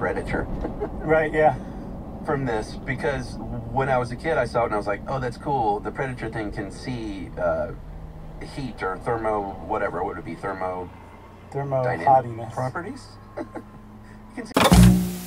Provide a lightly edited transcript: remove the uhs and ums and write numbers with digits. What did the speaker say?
Predator. Right, yeah. From this, because when I was a kid, I saw it and I was like, oh, that's cool. The Predator thing can see heat or thermo, whatever. What would it be? Thermodynamic Thermo-hottiness. properties? You can see.